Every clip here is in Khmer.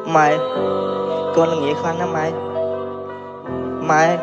Mày con là nghĩa khoan đó mày. Mày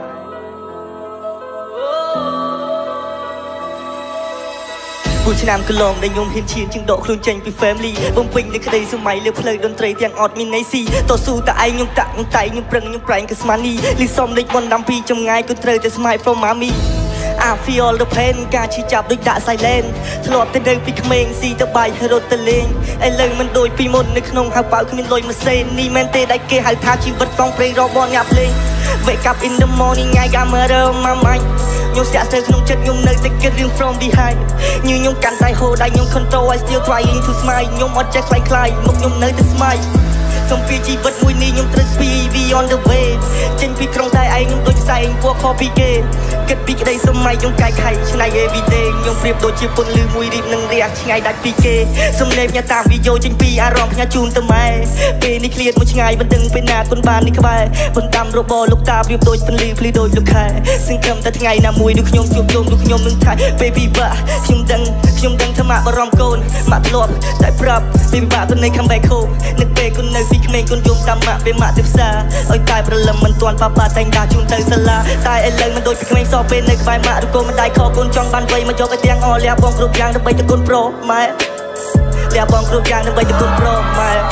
Buổi chiều nam cứ lòng đầy nhôm hiên chiến chừng độ khuôn tranh vì family bông bình đến cái đây sương máy liều play đồn trây tiếng ọt min nay si tổ su tại ai nhung tặng nhung tay nhung prang nhung prang cái smani li som lịch one đam pi trong ngày cứ trời tới smile from mommy I feel the pain ការឈឺចាប់ដូចដាក់ silent ធ្លាប់តែនៅពីក្មេងស៊ីទៅបាយរត់ទៅលេងឥឡូវមិនដូចពីមុននៅក្នុងហៅប៉ៅគ្មានលុយម៉ាសេននេះមែនទេដែលគេហៅថាជីវិតសងព្រេងរបបញាប់លេង Wake up in the morning ថ្ងៃ got murder on my mind ខ្ញុំស្ទាក់ស្ទើរក្នុងចិត្តខ្ញុំនៅតែគិតរឿង from behind ញើខ្ញុំកាន់ដៃហូរដៃខ្ញុំ control I still trying to smile ខ្ញុំអត់ចេះខ្លាយខ្លាយមុខខ្ញុំនៅតែ smile សំពីជីវិតមួយនេះខ្ញុំត្រូវស្ពី we on the way ចេញពីក្រុងតែឯងខ្ញុំដូចផ្សែងពួកខពីគេគិតពីក្តីសម័យខ្ញុំកាយខៃឆ្នៃ everyday ខ្ញុំប្រៀបដូចជាពន្លឺមួយរៀបនឹងរះឆ្ងាយដាច់ពីគេសំឡេងញ៉ាតាមវីដេអូចេញពីអារម្មណ៍ផ្ញើជូនទៅម៉ែពេលនេះឃ្លាតមួយឆ្ងាយមិនដឹងពេលណាគុណបាននេះក្បែរបន្តាំរបរលោកតាប្រៀបដូចពន្លឺភ្លឺដូចលោកខែសង្ឃឹមតែថ្ងៃណាមួយដូចខ្ញុំជួបជុំដូចខ្ញុំនឹងថៃ baby បាខ្ញុំដឹងថាម៉ាក់បារម្ភកូនម៉ាក់ធ្លាប់តែប្រាប់ baby បាទៅនៃ come back home នឹកពេលគុណនៅពីក្មេងគុណយំតាមម៉ាក់ពេលម៉ាក់ទៅផ្សារឲ្យតែព្រលឹមមិនទាន់ប៉ាតែងដាក់ជូនទៅសាលាតែឥឡូវមិនដូចពីក្មេងសពេលនៅក្បែរម៉ាក់ឬកូនមិនដៃខកូនចង់បានវ័យមកយកឲ្យទាំងអស់លះបងគ្រប់យ៉ាងដើម្បីទៅគុណប្រុសម៉ែលះបងគ្រប់យ៉ាងដើម្បីទៅគុណប្រុសម៉ែ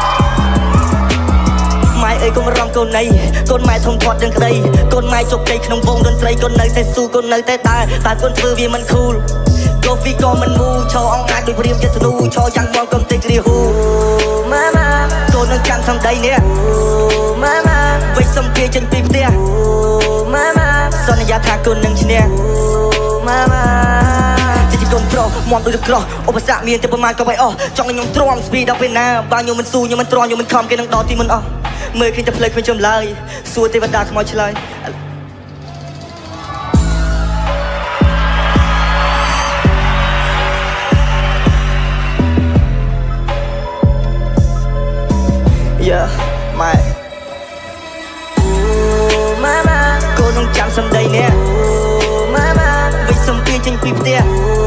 ម៉ែអើយកុំរំកូនណៃកូនម៉ែធំធាត់ដឹងក្តីកូនម៉ែជោគជ័យក្នុងវងតន្ត្រីកូននៅតែស៊ូកូននៅតែដើរតែកូនធ្វើវាមិន cool កូហ្វីក៏មិនមូឈរអង្អាចដូចព្រាមចិត្តធ្នូឈរយ៉ាងបងកុំតិចគ្រាហ៊ូម៉ាម៉ាកូននឹងចាំសំដីនេះម៉ាម៉ាវិសុំគេចេញពីផ្ទះម៉ាម៉ាសន្យាថាកូននឹងឈ្នះម៉ាម៉ាជាកូនប្រុសមកដូចក្រោះឧបសគ្គមានតែប្រមាណក៏បីអស់ចង់ឲ្យខ្ញុំទ្រាំស្ពីដល់ពេលណាបើខ្ញុំមិនស៊ូខ្ញុំមិនទ្រាំខ្ញុំមិនខំគេនឹងដល់ទីមិនអស់មើលឃើញតែផ្លេចគ្មានចំឡើយសួរទេវតាខ្មោចឆ្លើយម៉ែម៉ាម៉ាកូននឹងចាំសំដីនេះម៉ាម៉ាវិសុំពីចេញពីផ្ទះ